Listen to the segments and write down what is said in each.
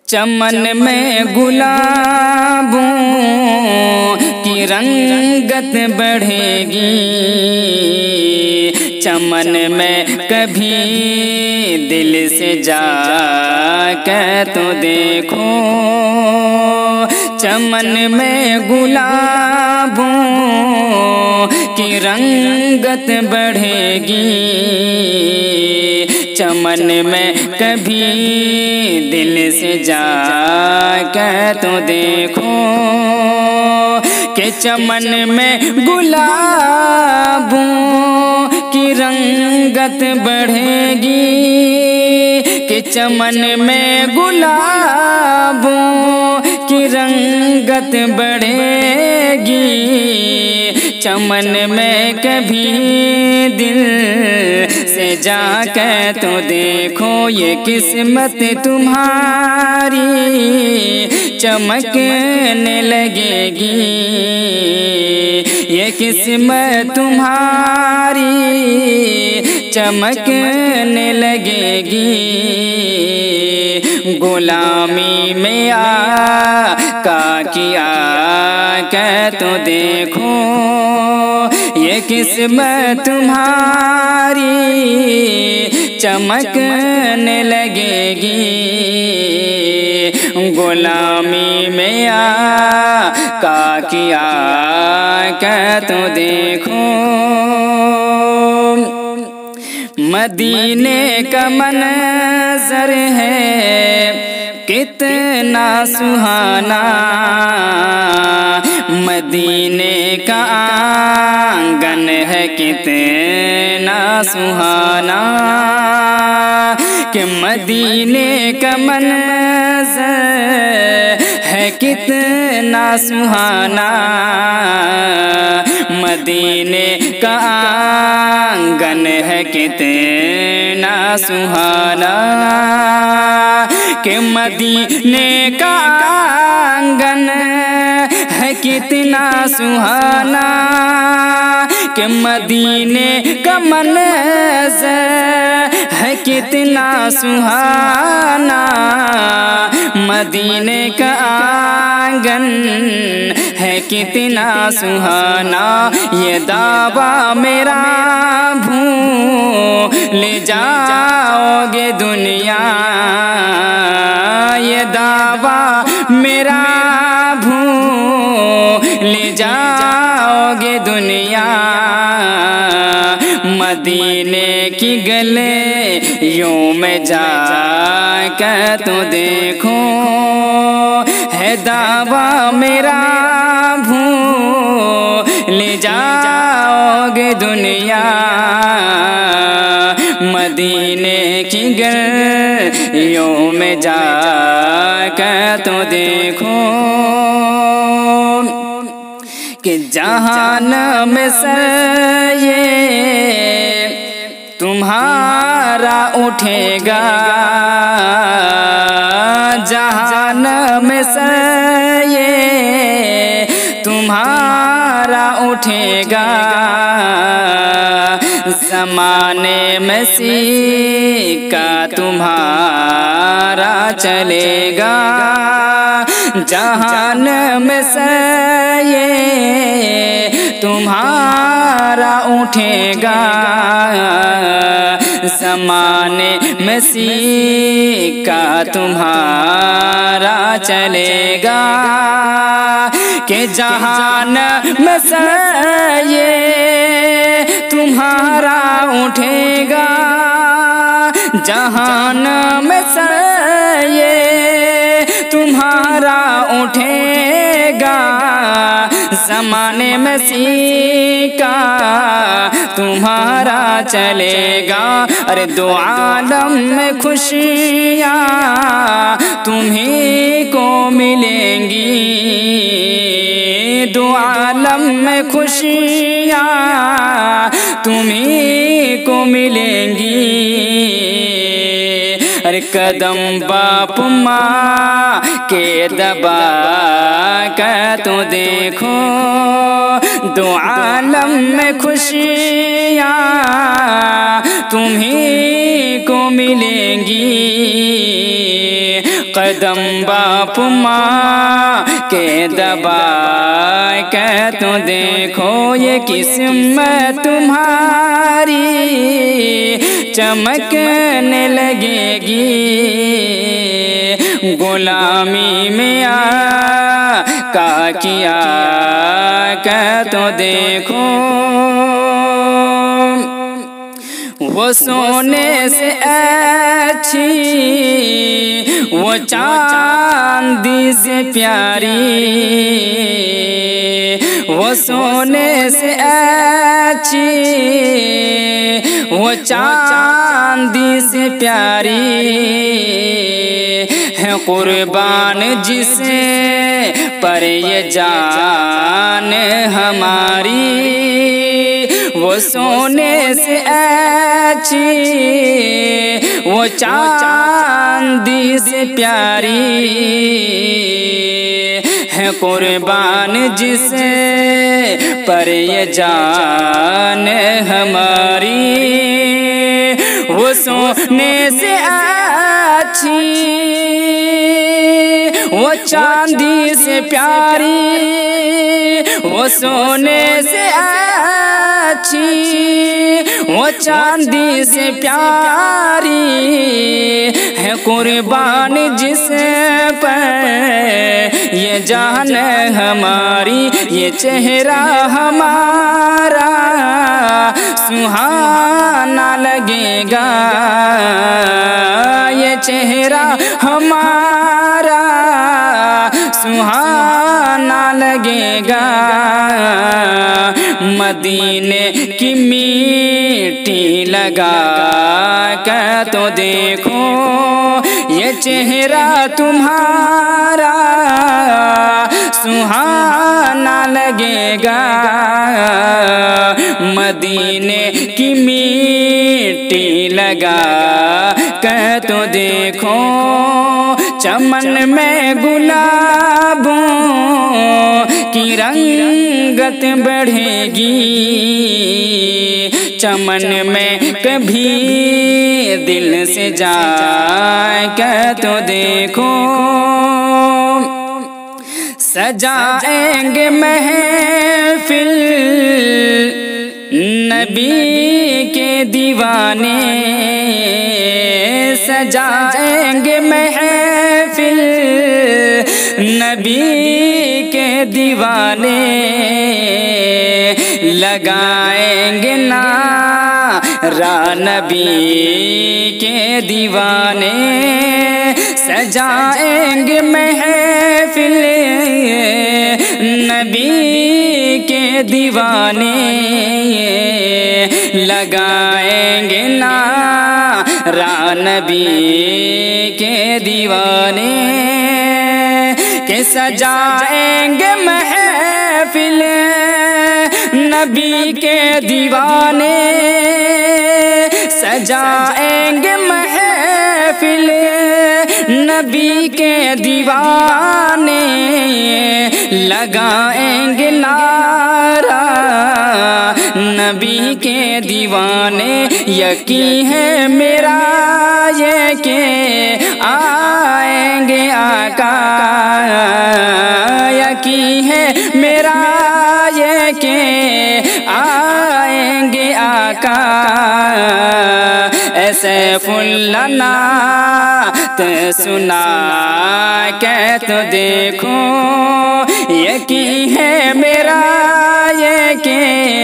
चमन में गुलाबों की रंगत बढ़ेगी, चमन में कभी दिल से जा कर तो देखो। चमन में गुलाबों की रंगत बढ़ेगी, चमन में कभी दिल से जा कर तो देखो कि चमन में गुलाबों की रंगत बढ़ेगी, कि चमन में गुलाबों की रंगत बढ़ेगी, चमन में कभी दिल से जाकर तो देखो। ये किस्मत तुम्हारी चमकने लगेगी, ये किस्मत तुम्हारी चमकने लगेगी। गुलामी में आका किया कर तो देखो, ये किस्मत तुम्हारी चमकने लगेगी। गुलामी में आका किया कर तो देखो। मदीने का मंज़र है कितना सुहाना, मदीने का आंगन है कितना सुहाना, कि मदीने का मंज़र है कितना सुहाना, मदीने का आंगन है कितना सुहाना, कि मदीने का आंगन है कितना सुहाना, कि मदीने का मंज़र है कितना सुहाना, मदीने का आंगन है कितना सुहाना। ये दावा मेरा भूल जाओगे दुनिया, ये दावा मेरा भूल जाओगे दुनिया। मदीने की गलियों में जाकर तो देखो, है दावा मेरा भूल जाओगे दुनिया। मदीने की गलियों में जाकर तो देखो, कि जहान में सर ये तुम्हारा उठेगा, जहान में सर ये तुम्हारा उठेगा, ज़माने में सिक्का तुम्हारा चलेगा, जहान में सर ये तुम्हारा उठेगा, ज़माने में सिक्का तुम्हारा चलेगा, कि जहान में सर ये तुम्हारा उठेगा, जहान में सर ये तुम्हारा उठेगा, ज़माने में सिक्का तुम्हारा चलेगा। अरे दो आलम में खुशियाँ तुम्हीं को मिलेंगी, दो आलम में खुशियाँ तुम्हीं को मिलेंगी। अरे कदम बाप माँ के दबा कर तो देखो, दो आलम में खुशियाँ तुम्हीं को मिलेंगी। कदम कदम बाप माँ के दबाए के तो देखो ये किस्मत तुम्हारी चमकने लगेगी। गुलामी में आका किया के तो देखो वो सोने से अच्छी वो चांदी से प्यारी, वो सोने से अच्छी वो चांदी से प्यारी है कुर्बान जिसे पर ये जान हमारी। वो सोने से अच्छी वो चांदी से प्यारी है कुर्बान जिसे पर ये जान हमारी। वो सोने से अच्छी वो चांदी से प्यारी, वो सोने से अच्छी वो चांदी से प्यारी है कुर्बान जिस पर ये जान हमारी। ये चेहरा हमारा सुहाना लगेगा, ये चेहरा हमारा सुहाना लगेगा। मदीने की मिट्टी लगा कर तो देखो ये चेहरा तुम्हारा सुहाना लगेगा। मदीने की मिट्टी लगा कर तो देखो चमन में गुलाबों की रंगत बढ़ेगी। चमन में कभी दिल से जाए कर तो देखो सजाएंगे महफिल नबी के दीवाने, सजाएंगे महफिल नबी के दीवाने, लगाएंगे नारा नबी के दीवाने। सजाएंगे महफिल नबी के दीवाने, लगाएंगे नारा नबी के दीवाने। के सजाएंगे महफिल नबी के दीवाने, सजाएंगे महफिल नबी के दीवाने, लगाएंगे नारा नबी के दीवाने। यकीन है मेरा ये के आएंगे आका, यकीन है मेरा ये के आएंगे आका। ऐसे फुल्ला नात सुना के तो देखो यकीन है मेरा ये के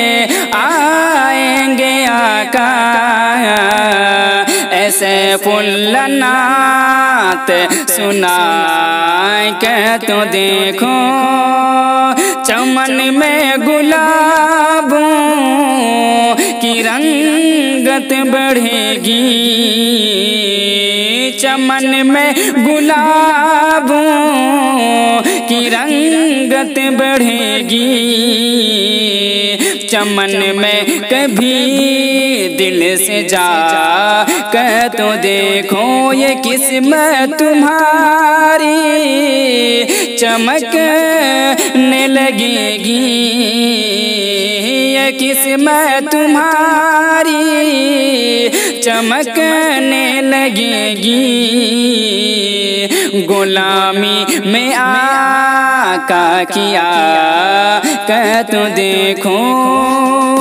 आएंगे आका। ऐसे फुल्ला नात सुना के तो देखो चमन में गुलाबों की रंगत बढ़ेगी। चमन में गुलाबों की रंगत बढ़ेगी। चमन में कभी दिल से जा कर तो देखो ये किस्मत तुम्हारी चमकने लगेगी। ये किस्मत तुम्हारी चमकने लगेगी। गुलामी में आका किया, कह तो देखो